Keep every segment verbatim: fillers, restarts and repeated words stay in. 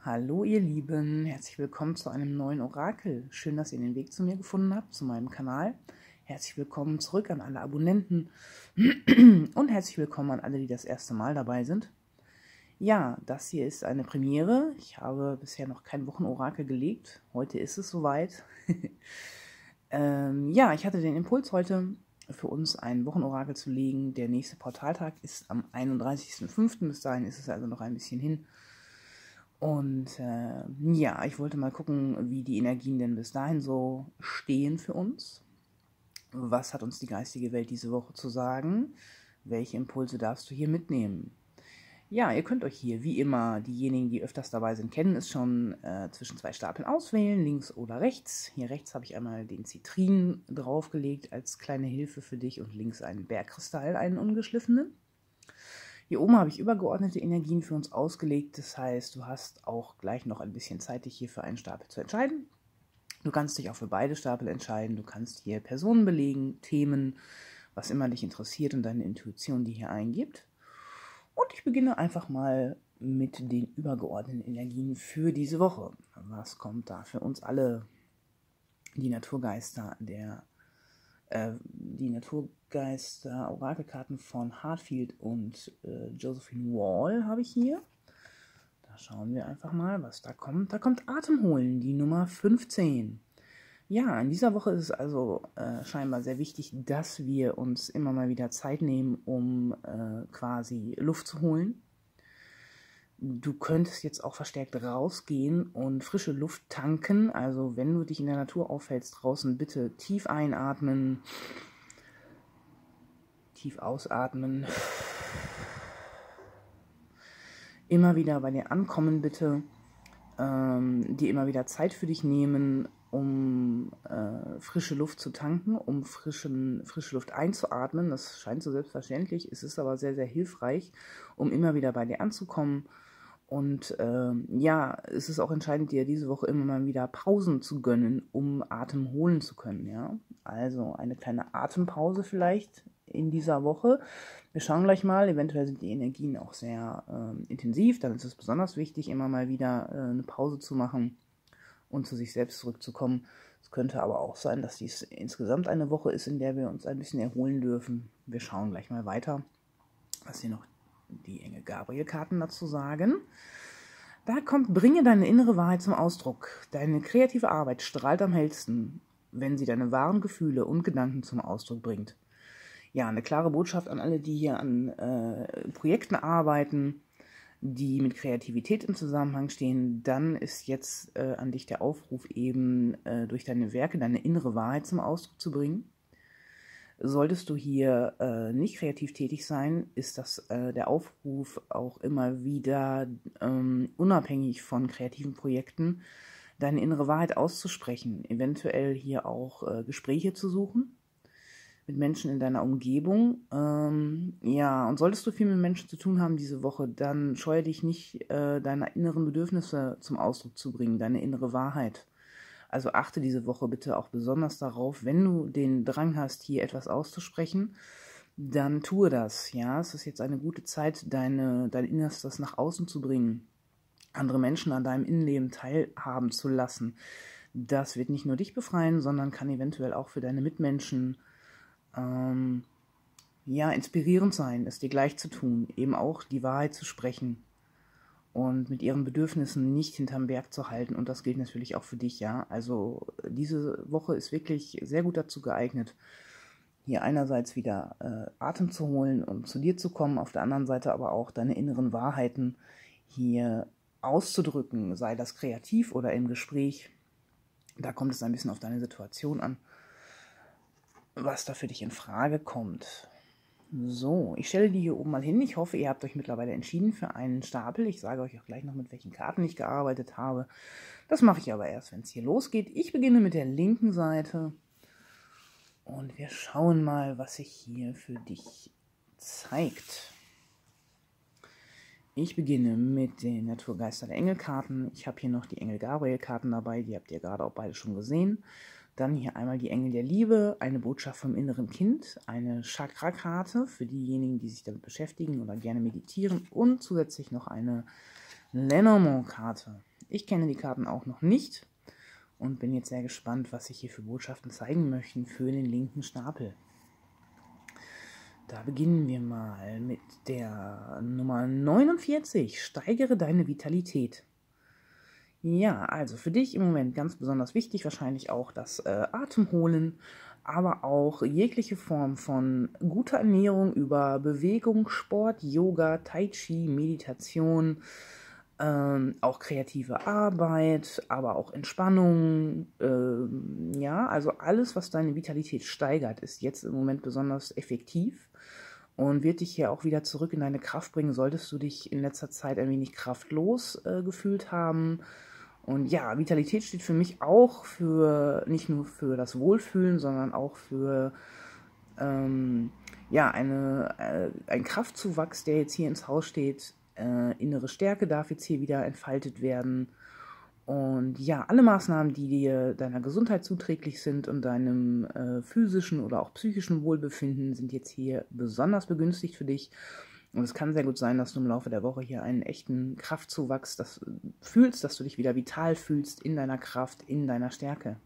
Hallo ihr Lieben, herzlich willkommen zu einem neuen Orakel. Schön, dass ihr den Weg zu mir gefunden habt, zu meinem Kanal. Herzlich willkommen zurück an alle Abonnenten und herzlich willkommen an alle, die das erste Mal dabei sind. Ja, das hier ist eine Premiere. Ich habe bisher noch kein Wochenorakel gelegt. Heute ist es soweit. ähm, ja, ich hatte den Impuls heute für uns ein Wochenorakel zu legen. Der nächste Portaltag ist am einunddreißigsten fünften Bis dahin ist es also noch ein bisschen hin. Und äh, ja, ich wollte mal gucken, wie die Energien denn bis dahin so stehen für uns. Was hat uns die geistige Welt diese Woche zu sagen? Welche Impulse darfst du hier mitnehmen? Ja, ihr könnt euch hier, wie immer, diejenigen, die öfters dabei sind, kennen es schon, äh, zwischen zwei Stapeln auswählen, links oder rechts. Hier rechts habe ich einmal den Zitrin draufgelegt als kleine Hilfe für dich und links einen Bergkristall, einen ungeschliffenen. Hier oben habe ich übergeordnete Energien für uns ausgelegt, das heißt, du hast auch gleich noch ein bisschen Zeit, dich hier für einen Stapel zu entscheiden. Du kannst dich auch für beide Stapel entscheiden, du kannst hier Personen belegen, Themen, was immer dich interessiert und deine Intuition, die hier eingibt. Und ich beginne einfach mal mit den übergeordneten Energien für diese Woche. Was kommt da für uns alle? Die Naturgeister der äh, die Naturgeister Orakelkarten von Hartfield und äh, Josephine Wall habe ich hier. Da schauen wir einfach mal, was da kommt. Da kommt Atemholen, die Nummer fünfzehn. Ja, in dieser Woche ist es also äh, scheinbar sehr wichtig, dass wir uns immer mal wieder Zeit nehmen, um äh, quasi Luft zu holen. Du könntest jetzt auch verstärkt rausgehen und frische Luft tanken. Also wenn du dich in der Natur aufhältst draußen, bitte tief einatmen, tief ausatmen. Immer wieder bei dir ankommen bitte. Ähm, dir immer wieder Zeit für dich nehmen, um äh, frische Luft zu tanken, um frischen, frische Luft einzuatmen. Das scheint so selbstverständlich, es ist aber sehr, sehr hilfreich, um immer wieder bei dir anzukommen. Und äh, ja, es ist auch entscheidend, dir diese Woche immer mal wieder Pausen zu gönnen, um Atem holen zu können. Ja? Also eine kleine Atempause vielleicht in dieser Woche. Wir schauen gleich mal, eventuell sind die Energien auch sehr äh, intensiv, dann ist es besonders wichtig, immer mal wieder äh, eine Pause zu machen und zu sich selbst zurückzukommen. Es könnte aber auch sein, dass dies insgesamt eine Woche ist, in der wir uns ein bisschen erholen dürfen. Wir schauen gleich mal weiter, was hier noch die Engel Gabriel-Karten dazu sagen. Da kommt, bringe deine innere Wahrheit zum Ausdruck. Deine kreative Arbeit strahlt am hellsten, wenn sie deine wahren Gefühle und Gedanken zum Ausdruck bringt. Ja, eine klare Botschaft an alle, die hier an äh, Projekten arbeiten, die mit Kreativität im Zusammenhang stehen. Dann ist jetzt äh, an dich der Aufruf, eben äh, durch deine Werke deine innere Wahrheit zum Ausdruck zu bringen. Solltest du hier äh, nicht kreativ tätig sein, ist das äh, der Aufruf auch immer wieder ähm, unabhängig von kreativen Projekten, deine innere Wahrheit auszusprechen, eventuell hier auch äh, Gespräche zu suchen mit Menschen in deiner Umgebung. Ähm, ja, und solltest du viel mit Menschen zu tun haben diese Woche, dann scheue dich nicht, äh, deine inneren Bedürfnisse zum Ausdruck zu bringen, deine innere Wahrheit. Also achte diese Woche bitte auch besonders darauf, wenn du den Drang hast, hier etwas auszusprechen, dann tue das. Ja, es ist jetzt eine gute Zeit, deine, dein Innerstes nach außen zu bringen, andere Menschen an deinem Innenleben teilhaben zu lassen. Das wird nicht nur dich befreien, sondern kann eventuell auch für deine Mitmenschen ähm, ja, inspirierend sein, es dir gleich zu tun, eben auch die Wahrheit zu sprechen und mit ihren Bedürfnissen nicht hinterm Berg zu halten. Und das gilt natürlich auch für dich, ja. Also diese Woche ist wirklich sehr gut dazu geeignet, hier einerseits wieder äh, Atem zu holen, um zu dir zu kommen, auf der anderen Seite aber auch deine inneren Wahrheiten hier auszudrücken, sei das kreativ oder im Gespräch. Da kommt es ein bisschen auf deine Situation an, was da für dich in Frage kommt. So, ich stelle die hier oben mal hin. Ich hoffe, ihr habt euch mittlerweile entschieden für einen Stapel. Ich sage euch auch gleich noch, mit welchen Karten ich gearbeitet habe. Das mache ich aber erst, wenn es hier losgeht. Ich beginne mit der linken Seite. Und wir schauen mal, was sich hier für dich zeigt. Ich beginne mit den Naturgeister der Engelkarten. Ich habe hier noch die Engel Gabriel-Karten dabei. Die habt ihr gerade auch beide schon gesehen. Dann hier einmal die Engel der Liebe, eine Botschaft vom inneren Kind, eine Chakra-Karte für diejenigen, die sich damit beschäftigen oder gerne meditieren und zusätzlich noch eine Lenormand-Karte. Ich kenne die Karten auch noch nicht und bin jetzt sehr gespannt, was sich hier für Botschaften zeigen möchten für den linken Stapel. Da beginnen wir mal mit der Nummer neunundvierzig. Steigere deine Vitalität. Ja, also für dich im Moment ganz besonders wichtig, wahrscheinlich auch das äh, Atemholen, aber auch jegliche Form von guter Ernährung über Bewegung, Sport, Yoga, Tai Chi, Meditation, ähm, auch kreative Arbeit, aber auch Entspannung. Ähm, ja, also alles, was deine Vitalität steigert, ist jetzt im Moment besonders effektiv und wird dich hier auch wieder zurück in deine Kraft bringen, solltest du dich in letzter Zeit ein wenig kraftlos äh, gefühlt haben. Und ja, Vitalität steht für mich auch für, nicht nur für das Wohlfühlen, sondern auch für ähm, ja, eine, äh, ein Kraftzuwachs, der jetzt hier ins Haus steht. Äh, innere Stärke darf jetzt hier wieder entfaltet werden. Und ja, alle Maßnahmen, die dir deiner Gesundheit zuträglich sind und deinem äh, physischen oder auch psychischen Wohlbefinden, sind jetzt hier besonders begünstigt für dich. Und es kann sehr gut sein, dass du im Laufe der Woche hier einen echten Kraftzuwachs das, äh, fühlst, dass du dich wieder vital fühlst in deiner Kraft, in deiner Stärke.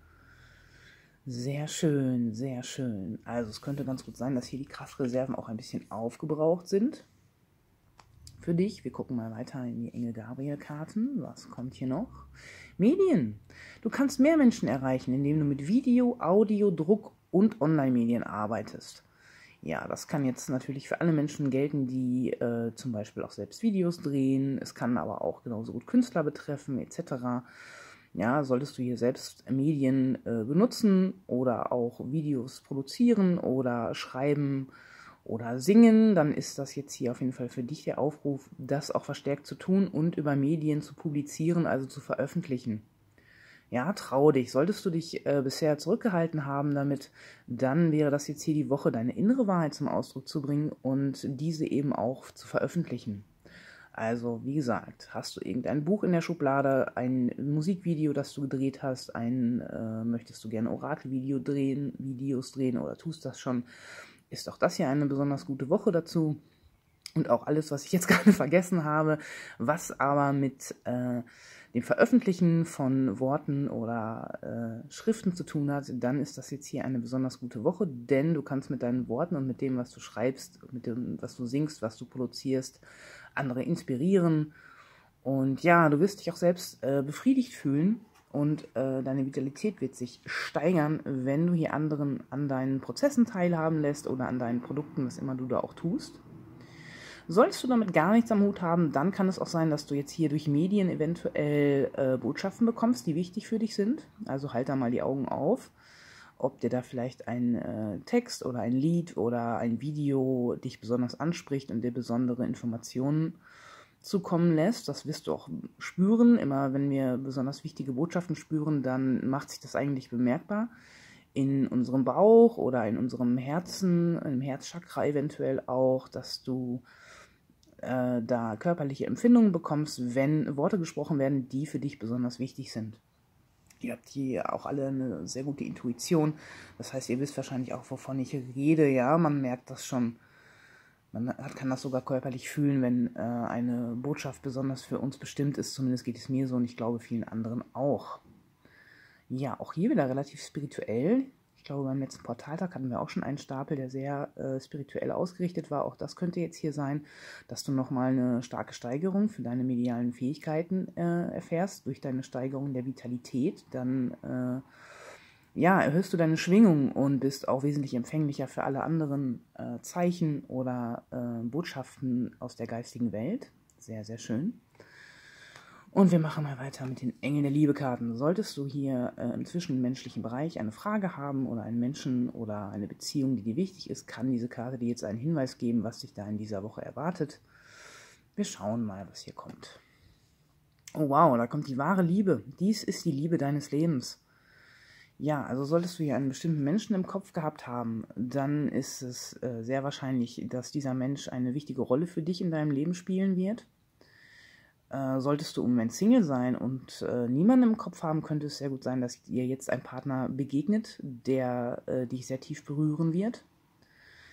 Sehr schön, sehr schön. Also es könnte ganz gut sein, dass hier die Kraftreserven auch ein bisschen aufgebraucht sind für dich. Wir gucken mal weiter in die Engel Gabriel-Karten. Was kommt hier noch? Medien. Du kannst mehr Menschen erreichen, indem du mit Video, Audio, Druck und Online-Medien arbeitest. Ja, das kann jetzt natürlich für alle Menschen gelten, die äh, zum Beispiel auch selbst Videos drehen. Es kann aber auch genauso gut Künstler betreffen, et cetera. Ja, solltest du hier selbst Medien äh, benutzen oder auch Videos produzieren oder schreiben oder singen, dann ist das jetzt hier auf jeden Fall für dich der Aufruf, das auch verstärkt zu tun und über Medien zu publizieren, also zu veröffentlichen. Ja, trau dich. Solltest du dich äh, bisher zurückgehalten haben damit, dann wäre das jetzt hier die Woche, deine innere Wahrheit zum Ausdruck zu bringen und diese eben auch zu veröffentlichen. Also, wie gesagt, hast du irgendein Buch in der Schublade, ein Musikvideo, das du gedreht hast, ein, äh, möchtest du gerne Orakelvideo drehen, Videos drehen oder tust das schon, ist auch das hier eine besonders gute Woche dazu. Und auch alles, was ich jetzt gerade vergessen habe, was aber mit äh, dem Veröffentlichen von Worten oder äh, Schriften zu tun hat, dann ist das jetzt hier eine besonders gute Woche, denn du kannst mit deinen Worten und mit dem, was du schreibst, mit dem, was du singst, was du produzierst, andere inspirieren. Und ja, du wirst dich auch selbst äh, befriedigt fühlen und äh, deine Vitalität wird sich steigern, wenn du hier anderen an deinen Prozessen teilhaben lässt oder an deinen Produkten, was immer du da auch tust. Solltest du damit gar nichts am Hut haben, dann kann es auch sein, dass du jetzt hier durch Medien eventuell äh, Botschaften bekommst, die wichtig für dich sind. Also halt da mal die Augen auf, ob dir da vielleicht ein äh, Text oder ein Lied oder ein Video dich besonders anspricht und dir besondere Informationen zukommen lässt. Das wirst du auch spüren. Immer wenn wir besonders wichtige Botschaften spüren, dann macht sich das eigentlich bemerkbar in unserem Bauch oder in unserem Herzen, im Herzchakra eventuell auch, dass du äh, da körperliche Empfindungen bekommst, wenn Worte gesprochen werden, die für dich besonders wichtig sind. Ihr habt hier auch alle eine sehr gute Intuition. Das heißt, ihr wisst wahrscheinlich auch, wovon ich rede. Ja, man merkt das schon. Man kann das sogar körperlich fühlen, wenn äh, eine Botschaft besonders für uns bestimmt ist. Zumindest geht es mir so und ich glaube vielen anderen auch. Ja, auch hier wieder relativ spirituell. Ich glaube, beim letzten Portaltag hatten wir auch schon einen Stapel, der sehr äh, spirituell ausgerichtet war. Auch das könnte jetzt hier sein, dass du nochmal eine starke Steigerung für deine medialen Fähigkeiten äh, erfährst, durch deine Steigerung der Vitalität. Dann äh, ja, erhöhst du deine Schwingung und bist auch wesentlich empfänglicher für alle anderen äh, Zeichen oder äh, Botschaften aus der geistigen Welt. Sehr, sehr schön. Und wir machen mal weiter mit den Engeln der Liebe-Karten. Solltest du hier äh, im zwischenmenschlichen Bereich eine Frage haben oder einen Menschen oder eine Beziehung, die dir wichtig ist, kann diese Karte dir jetzt einen Hinweis geben, was dich da in dieser Woche erwartet. Wir schauen mal, was hier kommt. Oh wow, da kommt die wahre Liebe. Dies ist die Liebe deines Lebens. Ja, also solltest du hier einen bestimmten Menschen im Kopf gehabt haben, dann ist es äh, sehr wahrscheinlich, dass dieser Mensch eine wichtige Rolle für dich in deinem Leben spielen wird. Äh, solltest du im Moment Single sein und äh, niemanden im Kopf haben, könnte es sehr gut sein, dass dir jetzt ein Partner begegnet, der äh, dich sehr tief berühren wird.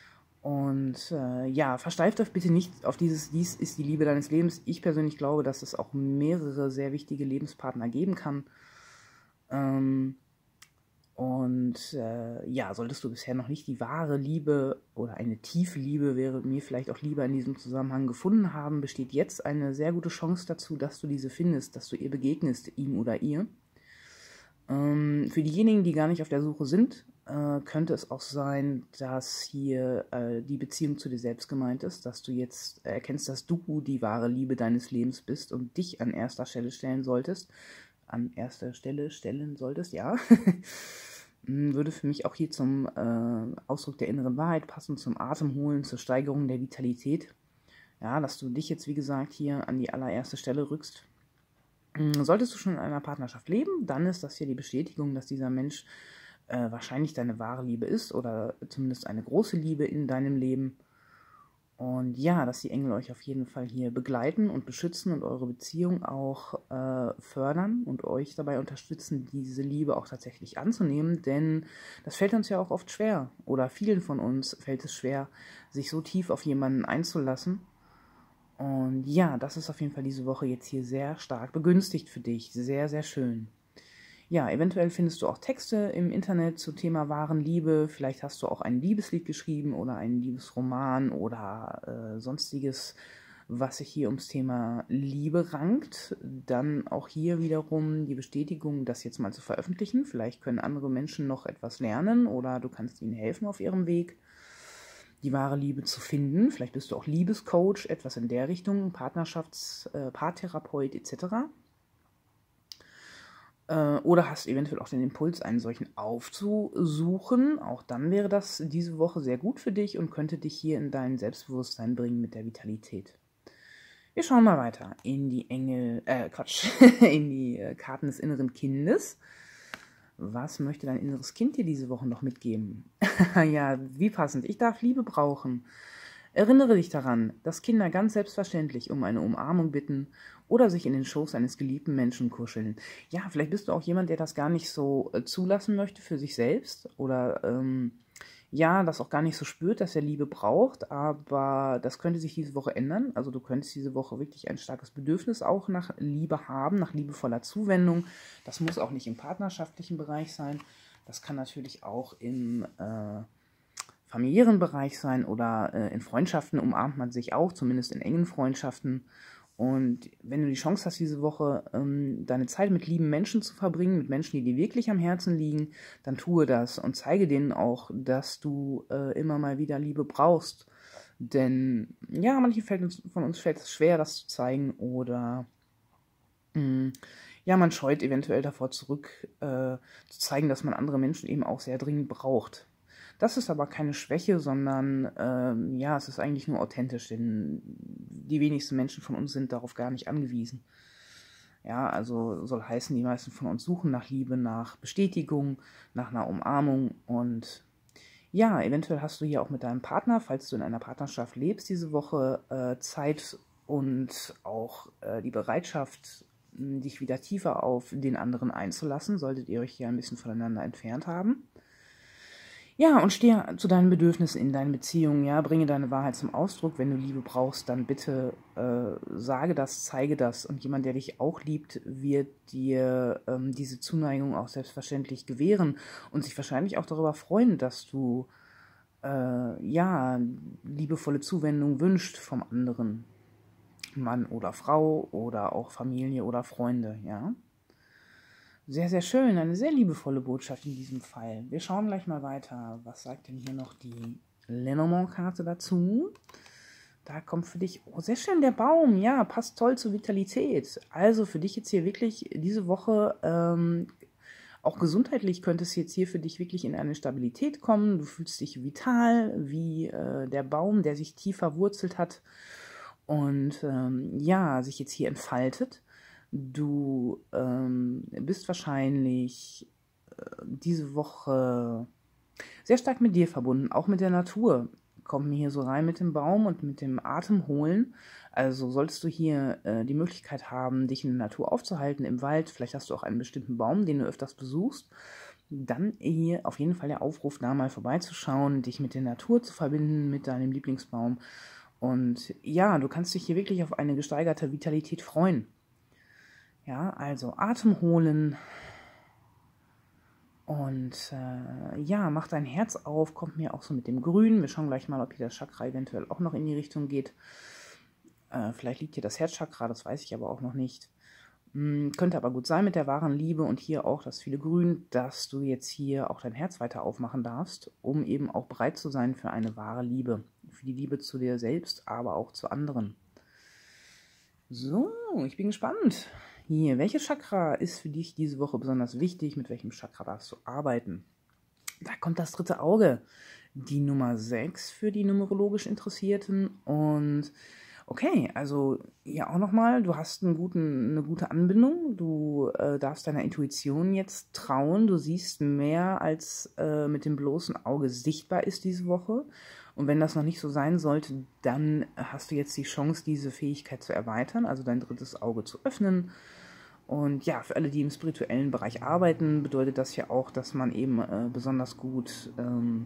Und äh, ja, versteift euch bitte nicht auf dieses, dies ist die Liebe deines Lebens. Ich persönlich glaube, dass es auch mehrere sehr wichtige Lebenspartner geben kann. Ähm, und äh, ja, solltest du bisher noch nicht die wahre Liebe oder eine tiefe Liebe, wäre mir vielleicht auch lieber in diesem Zusammenhang, gefunden haben, besteht jetzt eine sehr gute Chance dazu, dass du diese findest, dass du ihr begegnest, ihm oder ihr. Ähm, für diejenigen, die gar nicht auf der Suche sind, äh, könnte es auch sein, dass hier äh, die Beziehung zu dir selbst gemeint ist, dass du jetzt erkennst, dass du die wahre Liebe deines Lebens bist und dich an erster Stelle stellen solltest. An erster Stelle stellen solltest, ja. Würde für mich auch hier zum äh, Ausdruck der inneren Wahrheit passen, zum Atemholen, zur Steigerung der Vitalität. Ja, dass du dich jetzt, wie gesagt, hier an die allererste Stelle rückst. Solltest du schon in einer Partnerschaft leben, dann ist das hier die Bestätigung, dass dieser Mensch äh, wahrscheinlich deine wahre Liebe ist oder zumindest eine große Liebe in deinem Leben. Und ja, dass die Engel euch auf jeden Fall hier begleiten und beschützen und eure Beziehung auch äh, fördern und euch dabei unterstützen, diese Liebe auch tatsächlich anzunehmen. Denn das fällt uns ja auch oft schwer, oder vielen von uns fällt es schwer, sich so tief auf jemanden einzulassen. Und ja, das ist auf jeden Fall diese Woche jetzt hier sehr stark begünstigt für dich. Sehr, sehr schön. Ja, eventuell findest du auch Texte im Internet zum Thema wahren Liebe. Vielleicht hast du auch ein Liebeslied geschrieben oder einen Liebesroman oder äh, sonstiges, was sich hier ums Thema Liebe rankt. Dann auch hier wiederum die Bestätigung, das jetzt mal zu veröffentlichen. Vielleicht können andere Menschen noch etwas lernen oder du kannst ihnen helfen auf ihrem Weg, die wahre Liebe zu finden. Vielleicht bist du auch Liebescoach, etwas in der Richtung, Partnerschafts-, äh, Paartherapeut et cetera. Äh, oder hast eventuell auch den Impuls, einen solchen aufzusuchen. Auch dann wäre das diese Woche sehr gut für dich und könnte dich hier in dein Selbstbewusstsein bringen mit der Vitalität. Wir schauen mal weiter in die Engel, äh, Quatsch, in die äh, Karten des inneren Kindes. Was möchte dein inneres Kind dir diese Woche noch mitgeben? Ja, wie passend. Ich darf Liebe brauchen. Erinnere dich daran, dass Kinder ganz selbstverständlich um eine Umarmung bitten oder sich in den Schoß eines geliebten Menschen kuscheln. Ja, vielleicht bist du auch jemand, der das gar nicht so äh, zulassen möchte für sich selbst oder ähm, ja, das auch gar nicht so spürt, dass er Liebe braucht, aber das könnte sich diese Woche ändern. Also du könntest diese Woche wirklich ein starkes Bedürfnis auch nach Liebe haben, nach liebevoller Zuwendung. Das muss auch nicht im partnerschaftlichen Bereich sein. Das kann natürlich auch im äh, familiären Bereich sein oder äh, in Freundschaften umarmt man sich auch, zumindest in engen Freundschaften. Und wenn du die Chance hast, diese Woche ähm, deine Zeit mit lieben Menschen zu verbringen, mit Menschen, die dir wirklich am Herzen liegen, dann tue das und zeige denen auch, dass du äh, immer mal wieder Liebe brauchst. Denn ja, manchen fällt uns, von uns fällt es schwer, das zu zeigen oder mh, ja, man scheut eventuell davor zurück, äh, zu zeigen, dass man andere Menschen eben auch sehr dringend braucht. Das ist aber keine Schwäche, sondern ähm, ja, es ist eigentlich nur authentisch, denn die wenigsten Menschen von uns sind darauf gar nicht angewiesen. Ja, also soll heißen, die meisten von uns suchen nach Liebe, nach Bestätigung, nach einer Umarmung und ja, eventuell hast du hier auch mit deinem Partner, falls du in einer Partnerschaft lebst, diese Woche äh, Zeit und auch äh, die Bereitschaft, dich wieder tiefer auf den anderen einzulassen, solltet ihr euch hier ein bisschen voneinander entfernt haben. Ja, und stehe zu deinen Bedürfnissen in deinen Beziehungen, ja, bringe deine Wahrheit zum Ausdruck. Wenn du Liebe brauchst, dann bitte äh, sage das, zeige das. Und jemand, der dich auch liebt, wird dir ähm, diese Zuneigung auch selbstverständlich gewähren und sich wahrscheinlich auch darüber freuen, dass du äh, ja, liebevolle Zuwendung wünscht vom anderen Mann oder Frau oder auch Familie oder Freunde, ja. Sehr, sehr schön, eine sehr liebevolle Botschaft in diesem Fall. Wir schauen gleich mal weiter. Was sagt denn hier noch die Lenormand-Karte dazu? Da kommt für dich, oh, sehr schön, der Baum, ja, passt toll zur Vitalität. Also für dich jetzt hier wirklich diese Woche, ähm, auch gesundheitlich könnte es jetzt hier für dich wirklich in eine Stabilität kommen. Du fühlst dich vital, wie äh, der Baum, der sich tief verwurzelt hat und ähm, ja, sich jetzt hier entfaltet. Du ähm, bist wahrscheinlich äh, diese Woche sehr stark mit dir verbunden, auch mit der Natur. Kommt mir hier so rein mit dem Baum und mit dem Atemholen. Also solltest du hier äh, die Möglichkeit haben, dich in der Natur aufzuhalten, im Wald. Vielleicht hast du auch einen bestimmten Baum, den du öfters besuchst. dann hier auf jeden Fall der Aufruf, da mal vorbeizuschauen, dich mit der Natur zu verbinden, mit deinem Lieblingsbaum. Und ja, du kannst dich hier wirklich auf eine gesteigerte Vitalität freuen. Ja, also Atem holen und äh, ja, mach dein Herz auf, kommt mir auch so mit dem Grün. Wir schauen gleich mal, ob hier das Chakra eventuell auch noch in die Richtung geht. Äh, vielleicht liegt hier das Herzchakra, das weiß ich aber auch noch nicht. Hm, könnte aber gut sein mit der wahren Liebe und hier auch das viele Grün, dass du jetzt hier auch dein Herz weiter aufmachen darfst, um eben auch bereit zu sein für eine wahre Liebe. Für die Liebe zu dir selbst, aber auch zu anderen. So, ich bin gespannt. Hier, welches Chakra ist für dich diese Woche besonders wichtig? Mit welchem Chakra darfst du arbeiten? Da kommt das dritte Auge, die Nummer sechs für die numerologisch Interessierten. Und okay, also ja auch nochmal, du hast einen guten, eine gute Anbindung. Du äh, darfst deiner Intuition jetzt trauen. Du siehst mehr, als äh, mit dem bloßen Auge sichtbar ist diese Woche. Und wenn das noch nicht so sein sollte, dann hast du jetzt die Chance, diese Fähigkeit zu erweitern, also dein drittes Auge zu öffnen. Und ja, für alle, die im spirituellen Bereich arbeiten, bedeutet das ja auch, dass man eben äh, besonders gut, ähm,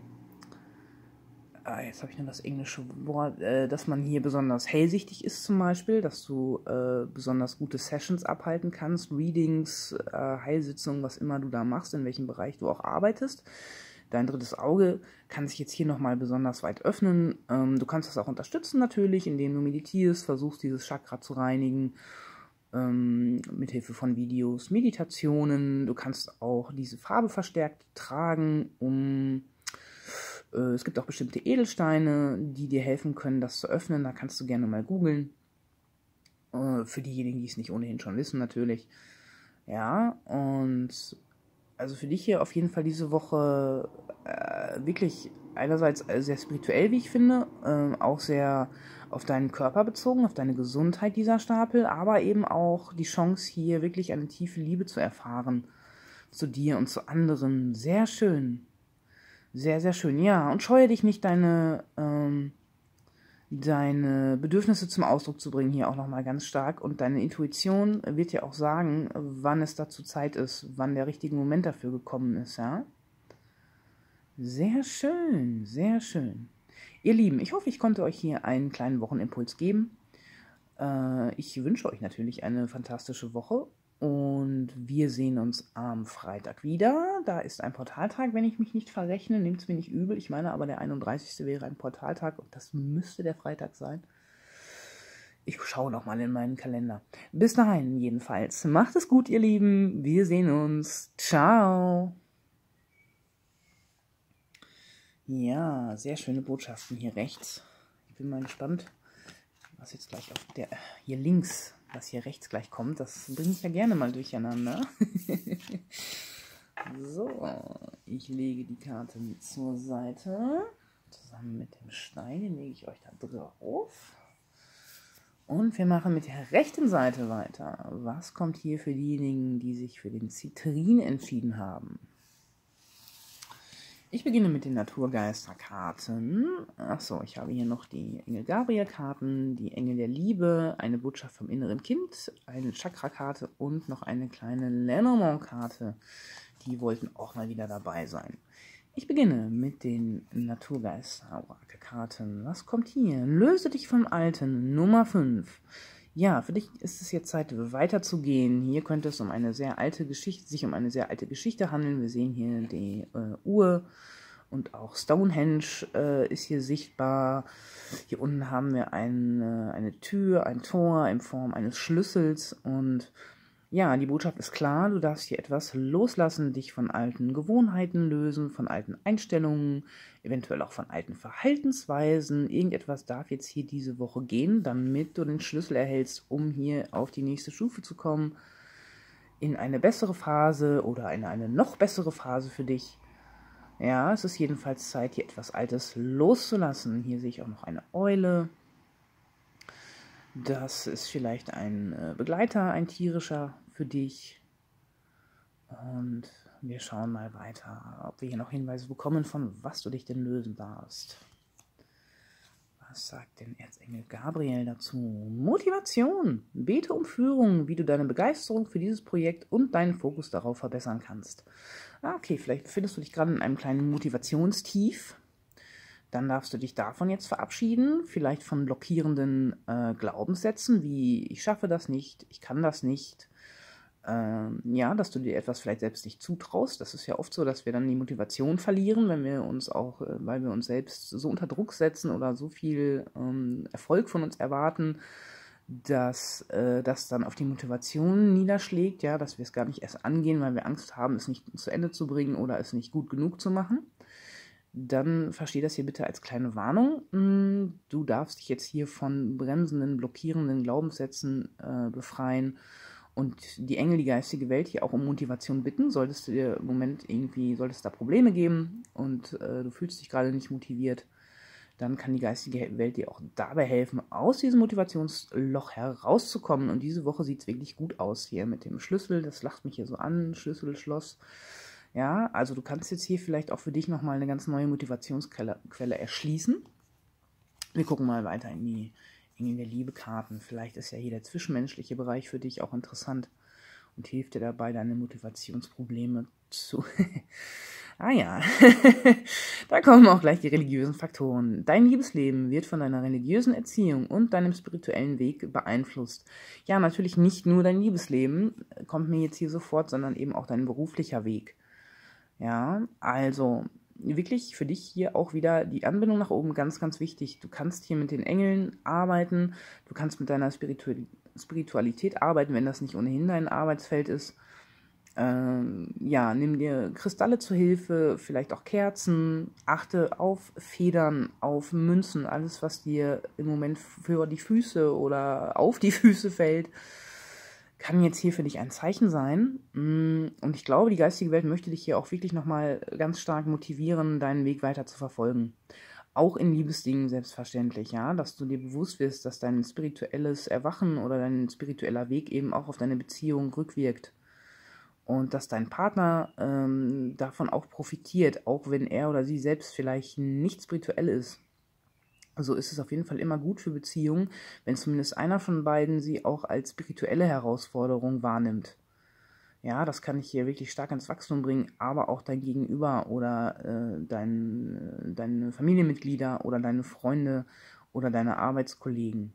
ah, jetzt habe ich nur das englische Wort, äh, dass man hier besonders hellsichtig ist zum Beispiel, dass du äh, besonders gute Sessions abhalten kannst, Readings, äh, Heilsitzungen, was immer du da machst, in welchem Bereich du auch arbeitest. Dein drittes Auge kann sich jetzt hier nochmal besonders weit öffnen. Ähm, du kannst das auch unterstützen natürlich, indem du meditierst, versuchst dieses Chakra zu reinigen, ähm, mit Hilfe von Videos, Meditationen. Du kannst auch diese Farbe verstärkt tragen, um äh, es gibt auch bestimmte Edelsteine, die dir helfen können, das zu öffnen. Da kannst du gerne mal googeln. Äh, für diejenigen, die es nicht ohnehin schon wissen, natürlich. Ja, und also für dich hier auf jeden Fall diese Woche äh, wirklich einerseits sehr spirituell, wie ich finde, äh, auch sehr auf deinen Körper bezogen, auf deine Gesundheit dieser Stapel, aber eben auch die Chance hier wirklich eine tiefe Liebe zu erfahren zu dir und zu anderen. Sehr schön. Sehr, sehr schön. Ja, und scheue dich nicht, deine, ähm, deine Bedürfnisse zum Ausdruck zu bringen, hier auch nochmal ganz stark. Und deine Intuition wird dir auch sagen, wann es dazu Zeit ist, wann der richtige Moment dafür gekommen ist, ja? Sehr schön, sehr schön. Ihr Lieben, ich hoffe, ich konnte euch hier einen kleinen Wochenimpuls geben. Äh, ich wünsche euch natürlich eine fantastische Woche und wir sehen uns am Freitag wieder. Da ist ein Portaltag, wenn ich mich nicht verrechne. Nehmt es mir nicht übel. Ich meine aber, der einunddreißigste wäre ein Portaltag und das müsste der Freitag sein. Ich schaue noch mal in meinen Kalender. Bis dahin jedenfalls. Macht es gut, ihr Lieben. Wir sehen uns. Ciao. Ja, sehr schöne Botschaften hier rechts. Ich bin mal gespannt, was jetzt gleich auf der, hier links, was hier rechts gleich kommt. Das bringe ich ja gerne mal durcheinander. So, ich lege die Karte mit zur Seite. Zusammen mit dem Stein, den lege ich euch da drauf. Und wir machen mit der rechten Seite weiter. Was kommt hier für diejenigen, die sich für den Zitrin entschieden haben? Ich beginne mit den Naturgeisterkarten. Achso, ich habe hier noch die Engel Gabriel-Karten, die Engel der Liebe, eine Botschaft vom inneren Kind, eine Chakra-Karte und noch eine kleine Lenormand-Karte. Die wollten auch mal wieder dabei sein. Ich beginne mit den Naturgeister-Karten. Was kommt hier? Löse dich vom Alten, Nummer fünf. Ja, für dich ist es jetzt Zeit, weiterzugehen. Hier könnte es um eine sehr alte Geschichte, sich um eine sehr alte Geschichte handeln. Wir sehen hier die äh, Uhr und auch Stonehenge äh, ist hier sichtbar. Hier unten haben wir eine, eine Tür, ein Tor in Form eines Schlüssels. Und ja, die Botschaft ist klar, du darfst hier etwas loslassen, dich von alten Gewohnheiten lösen, von alten Einstellungen, eventuell auch von alten Verhaltensweisen. Irgendetwas darf jetzt hier diese Woche gehen, damit du den Schlüssel erhältst, um hier auf die nächste Stufe zu kommen, in eine bessere Phase oder in eine noch bessere Phase für dich. Ja, es ist jedenfalls Zeit, hier etwas Altes loszulassen. Hier sehe ich auch noch eine Eule. Das ist vielleicht ein äh, Begleiter, ein tierischer für dich. Und wir schauen mal weiter, ob wir hier noch Hinweise bekommen, von was du dich denn lösen darfst. Was sagt denn Erzengel Gabriel dazu? Motivation. Bete um Führung, wie du deine Begeisterung für dieses Projekt und deinen Fokus darauf verbessern kannst. Ah, okay, vielleicht befindest du dich gerade in einem kleinen Motivationstief. Dann darfst du dich davon jetzt verabschieden, vielleicht von blockierenden äh, Glaubenssätzen wie ich schaffe das nicht, ich kann das nicht. Ähm, ja, dass du dir etwas vielleicht selbst nicht zutraust. Das ist ja oft so, dass wir dann die Motivation verlieren, wenn wir uns auch, äh, weil wir uns selbst so unter Druck setzen oder so viel ähm, Erfolg von uns erwarten, dass äh, das dann auf die Motivation niederschlägt, ja, dass wir es gar nicht erst angehen, weil wir Angst haben, es nicht zu Ende zu bringen oder es nicht gut genug zu machen. Dann versteh das hier bitte als kleine Warnung. Du darfst dich jetzt hier von bremsenden, blockierenden Glaubenssätzen äh, befreien und die Engel, die geistige Welt hier auch um Motivation bitten. Solltest du dir im Moment irgendwie, sollte es da Probleme geben und äh, du fühlst dich gerade nicht motiviert, dann kann die geistige Welt dir auch dabei helfen, aus diesem Motivationsloch herauszukommen. Und diese Woche sieht es wirklich gut aus hier mit dem Schlüssel. Das lacht mich hier so an, Schlüssel, Schloss. Ja, also du kannst jetzt hier vielleicht auch für dich nochmal eine ganz neue Motivationsquelle Quelle erschließen. Wir gucken mal weiter in die in der Liebe-Karten. Vielleicht ist ja hier der zwischenmenschliche Bereich für dich auch interessant und hilft dir dabei, deine Motivationsprobleme zu... ah ja, da kommen auch gleich die religiösen Faktoren. Dein Liebesleben wird von deiner religiösen Erziehung und deinem spirituellen Weg beeinflusst. Ja, natürlich nicht nur dein Liebesleben kommt mir jetzt hier sofort, sondern eben auch dein beruflicher Weg. Ja, also wirklich für dich hier auch wieder die Anbindung nach oben ganz, ganz wichtig. Du kannst hier mit den Engeln arbeiten, du kannst mit deiner Spiritu Spiritualität arbeiten, wenn das nicht ohnehin dein Arbeitsfeld ist. Ähm, ja, nimm dir Kristalle zur Hilfe, vielleicht auch Kerzen, achte auf Federn, auf Münzen, alles, was dir im Moment für die Füße oder auf die Füße fällt, kann jetzt hier für dich ein Zeichen sein. Und ich glaube, die geistige Welt möchte dich hier auch wirklich nochmal ganz stark motivieren, deinen Weg weiter zu verfolgen. Auch in Liebesdingen selbstverständlich, ja, dass du dir bewusst wirst, dass dein spirituelles Erwachen oder dein spiritueller Weg eben auch auf deine Beziehung rückwirkt. Und dass dein Partner ähm, davon auch profitiert, auch wenn er oder sie selbst vielleicht nicht spirituell ist. Also ist es auf jeden Fall immer gut für Beziehungen, wenn zumindest einer von beiden sie auch als spirituelle Herausforderung wahrnimmt. Ja, das kann dich hier wirklich stark ins Wachstum bringen, aber auch dein Gegenüber oder äh, dein, deine Familienmitglieder oder deine Freunde oder deine Arbeitskollegen.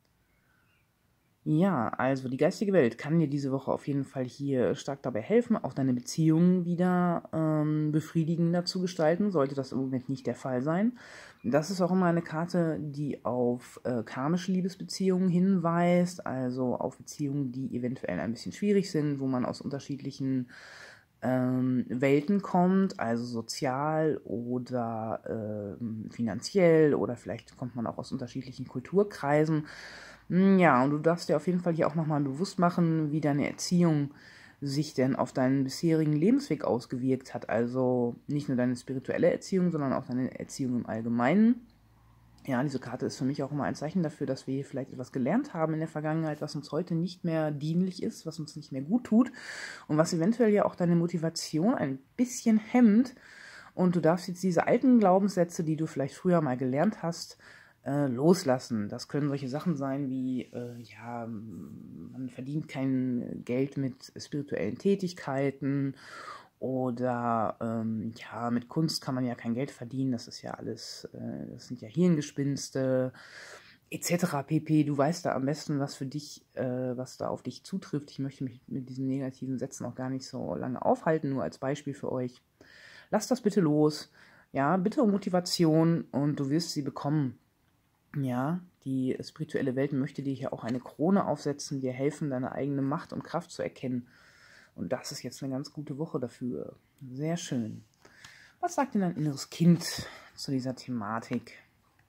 Ja, also die geistige Welt kann dir diese Woche auf jeden Fall hier stark dabei helfen, auch deine Beziehungen wieder ähm, befriedigender zu gestalten, sollte das im Moment nicht der Fall sein. Das ist auch immer eine Karte, die auf äh, karmische Liebesbeziehungen hinweist, also auf Beziehungen, die eventuell ein bisschen schwierig sind, wo man aus unterschiedlichen ähm, Welten kommt, also sozial oder äh, finanziell oder vielleicht kommt man auch aus unterschiedlichen Kulturkreisen. Ja, und du darfst dir auf jeden Fall hier auch nochmal bewusst machen, wie deine Erziehung sich denn auf deinen bisherigen Lebensweg ausgewirkt hat. Also nicht nur deine spirituelle Erziehung, sondern auch deine Erziehung im Allgemeinen. Ja, diese Karte ist für mich auch immer ein Zeichen dafür, dass wir hier vielleicht etwas gelernt haben in der Vergangenheit, was uns heute nicht mehr dienlich ist, was uns nicht mehr gut tut und was eventuell ja auch deine Motivation ein bisschen hemmt. Und du darfst jetzt diese alten Glaubenssätze, die du vielleicht früher mal gelernt hast, äh, loslassen. Das können solche Sachen sein wie, äh, ja, man verdient kein Geld mit spirituellen Tätigkeiten oder ähm, ja, mit Kunst kann man ja kein Geld verdienen, das ist ja alles, äh, das sind ja Hirngespinste, et cetera pp. Du weißt da am besten, was für dich, äh, was da auf dich zutrifft. Ich möchte mich mit diesen negativen Sätzen auch gar nicht so lange aufhalten, nur als Beispiel für euch. Lass das bitte los, ja, bitte um Motivation und du wirst sie bekommen. Ja, die spirituelle Welt möchte dir hier auch eine Krone aufsetzen, dir helfen, deine eigene Macht und Kraft zu erkennen. Und das ist jetzt eine ganz gute Woche dafür. Sehr schön. Was sagt denn dein inneres Kind zu dieser Thematik?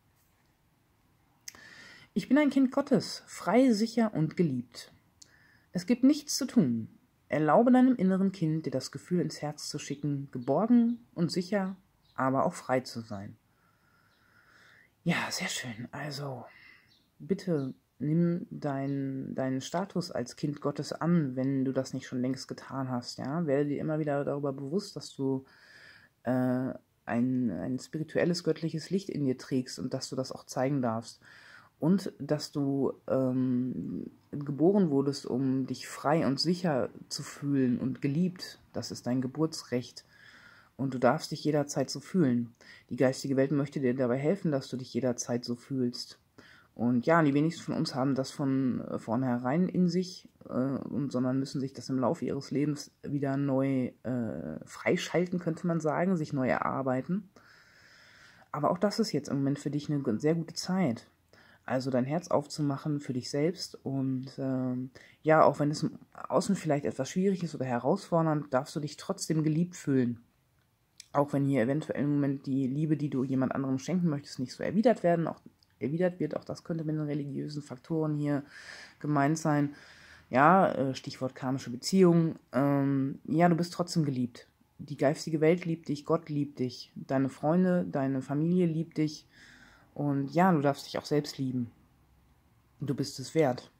Ich bin ein Kind Gottes, frei, sicher und geliebt. Es gibt nichts zu tun. Erlaube deinem inneren Kind, dir das Gefühl ins Herz zu schicken, geborgen und sicher, aber auch frei zu sein. Ja, sehr schön. Also, bitte nimm deinen deinen Status als Kind Gottes an, wenn du das nicht schon längst getan hast. Ja? Werde dir immer wieder darüber bewusst, dass du äh, ein, ein spirituelles, göttliches Licht in dir trägst und dass du das auch zeigen darfst. Und dass du ähm, geboren wurdest, um dich frei und sicher zu fühlen und geliebt. Das ist dein Geburtsrecht. Und du darfst dich jederzeit so fühlen. Die geistige Welt möchte dir dabei helfen, dass du dich jederzeit so fühlst. Und ja, die wenigsten von uns haben das von vornherein in sich, äh, und, sondern müssen sich das im Laufe ihres Lebens wieder neu äh, freischalten, könnte man sagen, sich neu erarbeiten. Aber auch das ist jetzt im Moment für dich eine sehr gute Zeit. Also dein Herz aufzumachen für dich selbst und ähm, ja, auch wenn es im Außen vielleicht etwas schwierig ist oder herausfordernd, darfst du dich trotzdem geliebt fühlen. Auch wenn hier eventuell im Moment die Liebe, die du jemand anderem schenken möchtest, nicht so erwidert werden, auch erwidert wird, auch das könnte mit den religiösen Faktoren hier gemeint sein. Ja, Stichwort karmische Beziehung. Ähm, ja, du bist trotzdem geliebt. Die geistige Welt liebt dich, Gott liebt dich, deine Freunde, deine Familie liebt dich. Und ja, du darfst dich auch selbst lieben. Du bist es wert.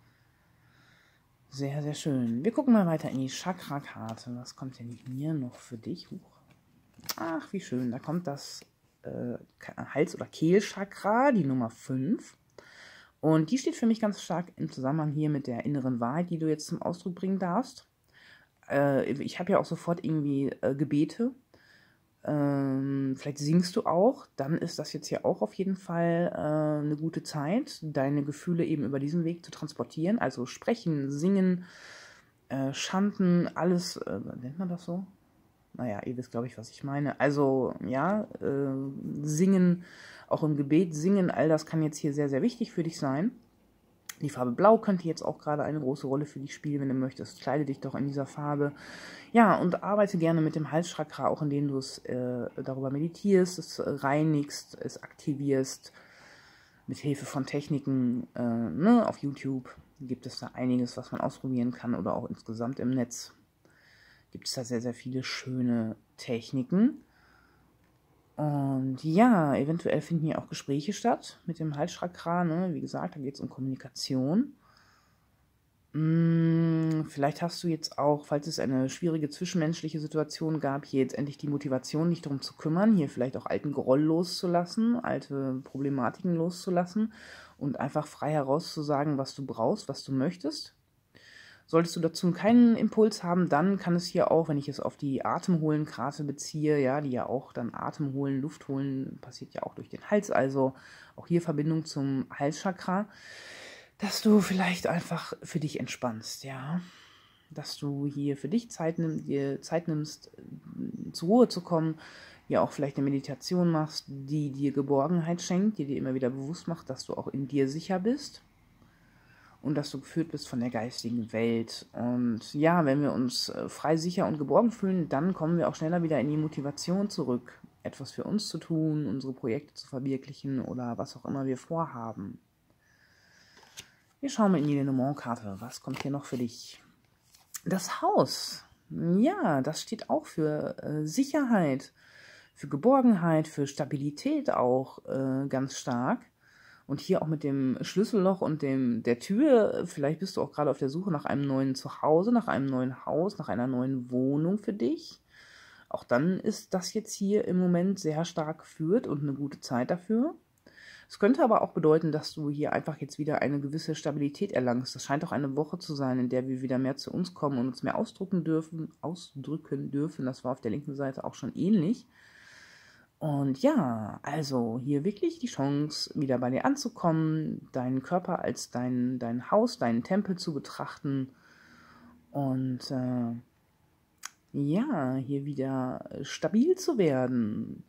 Sehr, sehr schön. Wir gucken mal weiter in die Chakra-Karte. Was kommt denn hier noch für dich? Huch. Ach, wie schön. Da kommt das äh, Hals- oder Kehlchakra, die Nummer fünf. Und die steht für mich ganz stark im Zusammenhang hier mit der inneren Wahrheit, die du jetzt zum Ausdruck bringen darfst. Äh, ich habe ja auch sofort irgendwie äh, Gebete. Ähm, vielleicht singst du auch, dann ist das jetzt hier auch auf jeden Fall äh, eine gute Zeit, deine Gefühle eben über diesen Weg zu transportieren. Also sprechen, singen, äh, chanten, alles, äh, nennt man das so? Naja, ihr wisst, glaube ich, was ich meine. Also, ja, äh, singen, auch im Gebet singen, all das kann jetzt hier sehr, sehr wichtig für dich sein. Die Farbe Blau könnte jetzt auch gerade eine große Rolle für dich spielen, wenn du möchtest. Kleide dich doch in dieser Farbe. Ja, und arbeite gerne mit dem Halschakra, auch indem du es äh, darüber meditierst, es reinigst, es aktivierst. Mit Hilfe von Techniken, äh, ne, auf YouTube gibt es da einiges, was man ausprobieren kann oder auch insgesamt im Netz. Gibt es da sehr, sehr viele schöne Techniken. Und ja, eventuell finden hier auch Gespräche statt mit dem Halschakra. Ne? Wie gesagt, da geht es um Kommunikation. Hm, vielleicht hast du jetzt auch, falls es eine schwierige zwischenmenschliche Situation gab, hier jetzt endlich die Motivation, dich darum zu kümmern, hier vielleicht auch alten Groll loszulassen, alte Problematiken loszulassen und einfach frei herauszusagen, was du brauchst, was du möchtest. Solltest du dazu keinen Impuls haben, dann kann es hier auch, wenn ich es auf die Atemholen-Karte beziehe, ja, die ja auch dann Atem holen, Luft holen, passiert ja auch durch den Hals, also auch hier Verbindung zum Halschakra, dass du vielleicht einfach für dich entspannst, ja, dass du hier für dich Zeit, nimm, dir Zeit nimmst, zur Ruhe zu kommen, ja auch vielleicht eine Meditation machst, die dir Geborgenheit schenkt, die dir immer wieder bewusst macht, dass du auch in dir sicher bist. Und dass du geführt bist von der geistigen Welt. Und ja, wenn wir uns frei, sicher und geborgen fühlen, dann kommen wir auch schneller wieder in die Motivation zurück, etwas für uns zu tun, unsere Projekte zu verwirklichen oder was auch immer wir vorhaben. Wir schauen mal in die Lenormand-Karte. Was kommt hier noch für dich? Das Haus. Ja, das steht auch für äh, Sicherheit, für Geborgenheit, für Stabilität auch äh, ganz stark. Und hier auch mit dem Schlüsselloch und dem der Tür, vielleicht bist du auch gerade auf der Suche nach einem neuen Zuhause, nach einem neuen Haus, nach einer neuen Wohnung für dich. Auch dann ist das jetzt hier im Moment sehr stark geführt und eine gute Zeit dafür. Es könnte aber auch bedeuten, dass du hier einfach jetzt wieder eine gewisse Stabilität erlangst. Das scheint auch eine Woche zu sein, in der wir wieder mehr zu uns kommen und uns mehr ausdrücken dürfen. Ausdrücken dürfen. Das war auf der linken Seite auch schon ähnlich. Und ja, also hier wirklich die Chance, wieder bei dir anzukommen, deinen Körper als dein, dein Haus, deinen Tempel zu betrachten und äh, ja, hier wieder stabil zu werden.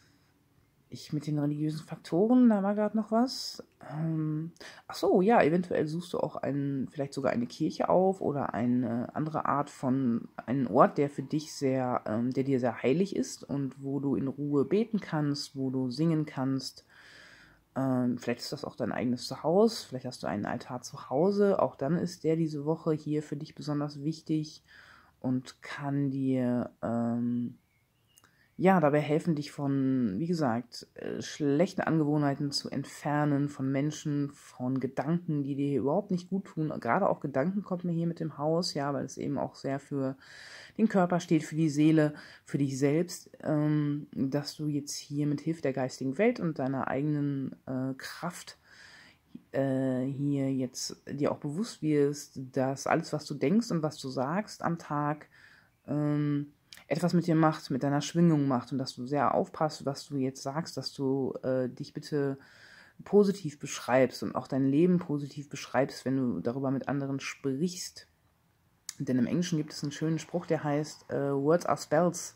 Ich mit den religiösen Faktoren, da war gerade noch was. Ähm, ach so, ja, eventuell suchst du auch einen, vielleicht sogar eine Kirche auf oder eine andere Art von, einen Ort, der für dich sehr, ähm, der dir sehr heilig ist und wo du in Ruhe beten kannst, wo du singen kannst. Ähm, vielleicht ist das auch dein eigenes Zuhause, vielleicht hast du einen Altar zu Hause. Auch dann ist der diese Woche hier für dich besonders wichtig und kann dir, ähm, ja, dabei helfen, dich von, wie gesagt, äh, schlechten Angewohnheiten zu entfernen, von Menschen, von Gedanken, die dir überhaupt nicht gut tun. Gerade auch Gedanken kommt mir hier mit dem Haus, ja, weil es eben auch sehr für den Körper steht, für die Seele, für dich selbst, ähm, dass du jetzt hier mit Hilfe der geistigen Welt und deiner eigenen äh, Kraft äh, hier jetzt dir auch bewusst wirst, dass alles, was du denkst und was du sagst am Tag, ähm, etwas mit dir macht, mit deiner Schwingung macht und dass du sehr aufpasst, was du jetzt sagst, dass du äh, dich bitte positiv beschreibst und auch dein Leben positiv beschreibst, wenn du darüber mit anderen sprichst. Denn im Englischen gibt es einen schönen Spruch, der heißt, äh, Words are spells.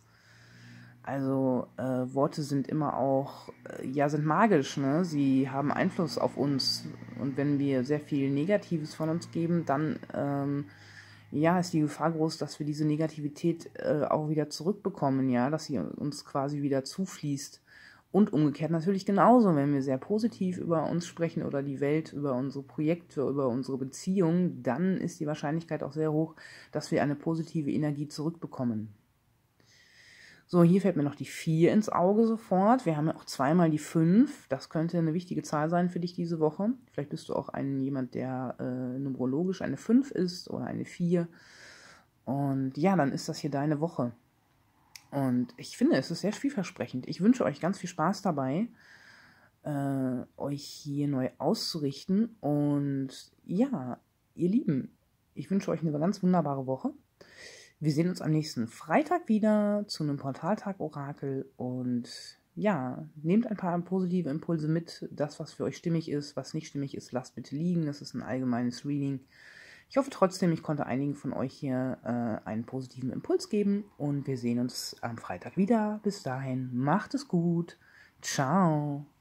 Also äh, Worte sind immer auch, äh, ja, sind magisch, ne? Sie haben Einfluss auf uns. Und wenn wir sehr viel Negatives von uns geben, dann ähm, ja, ist die Gefahr groß, dass wir diese Negativität äh, auch wieder zurückbekommen, ja, dass sie uns quasi wieder zufließt. Und umgekehrt natürlich genauso, wenn wir sehr positiv über uns sprechen oder die Welt, über unsere Projekte, über unsere Beziehungen, dann ist die Wahrscheinlichkeit auch sehr hoch, dass wir eine positive Energie zurückbekommen. So, hier fällt mir noch die vier ins Auge sofort. Wir haben ja auch zweimal die fünf. Das könnte eine wichtige Zahl sein für dich diese Woche. Vielleicht bist du auch ein jemand, der äh, numerologisch eine fünf ist oder eine vier. Und ja, dann ist das hier deine Woche. Und ich finde, es ist sehr vielversprechend. Ich wünsche euch ganz viel Spaß dabei, äh, euch hier neu auszurichten. Und ja, ihr Lieben, ich wünsche euch eine ganz wunderbare Woche. Wir sehen uns am nächsten Freitag wieder zu einem Portaltag-Orakel und ja, nehmt ein paar positive Impulse mit. Das, was für euch stimmig ist, was nicht stimmig ist, lasst bitte liegen. Das ist ein allgemeines Reading. Ich hoffe trotzdem, ich konnte einigen von euch hier äh, einen positiven Impuls geben und wir sehen uns am Freitag wieder. Bis dahin, macht es gut. Ciao.